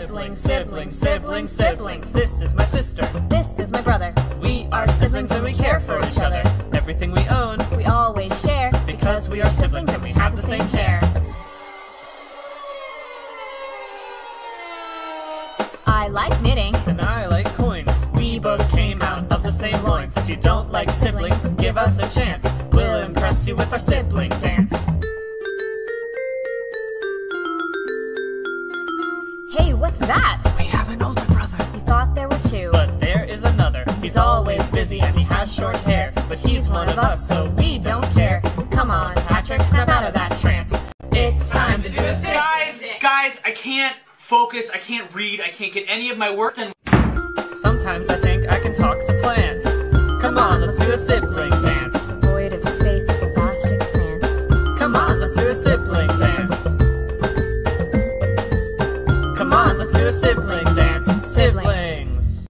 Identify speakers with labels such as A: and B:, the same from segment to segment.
A: Siblings, siblings, siblings, siblings. This is my sister.
B: This is my brother.
A: We are siblings and we care for each other. Everything we own,
B: We always share
A: because we are siblings and we have the same hair.
B: I like knitting.
A: And I like coins. We both came out of the same loins. If you don't like siblings, give us a chance. We'll impress you with our sibling dance.
B: Hey, what's that?
A: We have an older brother,
B: You thought there were two.
A: but there is another. He's always busy and he has short hair, but he's one of us, so we don't care. Come on, Patrick, snap out of that trance. It's time to do a sip.
C: Guys, I can't focus, I can't read, I can't get any of my work done.
A: Sometimes I think I can talk to plants. Come on, let's do a sibling dance.
B: Void of space is a vast expanse.
A: Come on, let's do a sibling dance. Come on, let's do a sibling dance. Siblings.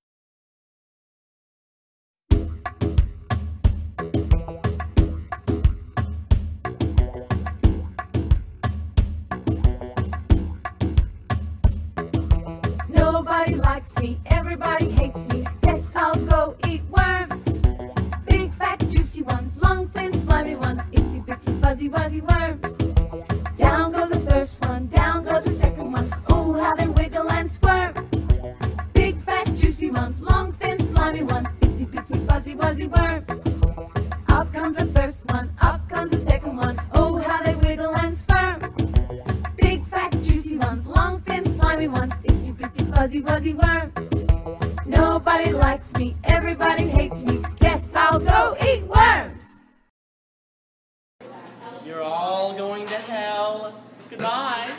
D: Nobody likes me, everybody hates me. Guess I'll go eat worms. Big, fat, juicy ones, long, thin, slimy ones, itsy bitsy, fuzzy, wuzzy worms. Down goes the first one, down goes the second one. Oh, how they wiggle and squirm. Big, fat, juicy ones, long, thin, slimy ones, itsy bitsy, fuzzy, wuzzy worms. Up comes the first one, up comes the second one. Oh, how they wiggle and squirm. Big, fat, juicy ones, long, thin, slimy ones, itsy bitsy, fuzzy, wuzzy worms. Nobody likes me, everybody hates me. Guess I'll go eat worms.
C: You're all going to hell. Goodbye.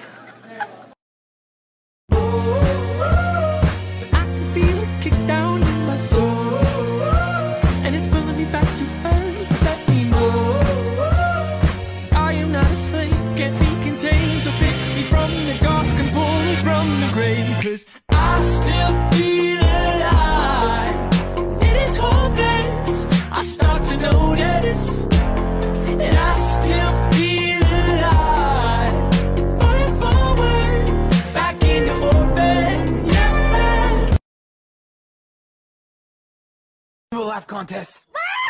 E: I can feel it kick down in my soul, and it's pulling me back to earth. Let me know I am not a slave, can't be contained. So pick me from the dark and pull me from the grave. 'Cause I still feel alive. It is hopeless. I start to notice that I still feel alive. Falling forward, back into orbit. Yeah. Do a laugh contest.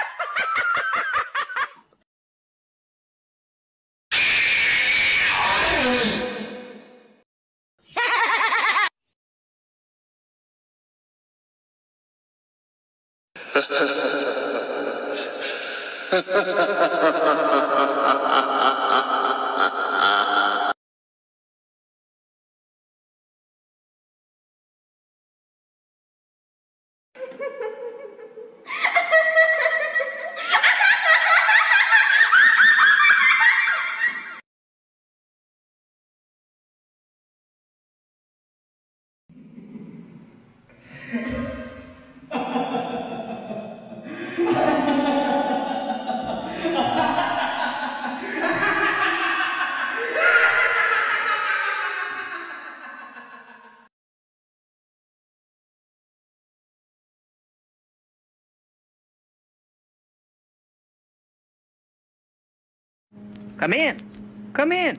F: Come in. Come in.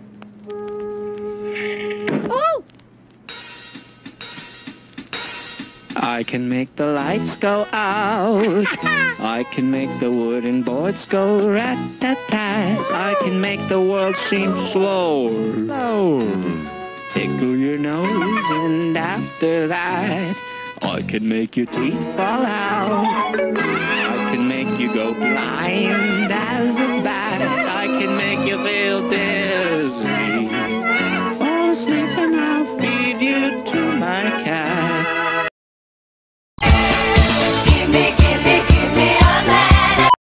B: Oh!
F: I can make the lights go out. I can make the wooden boards go rat-tat-tat. I can make the world seem slower. Tickle your nose, and after that, I can make your teeth fall out. I can make you go blind as a bat. I can make you feel dead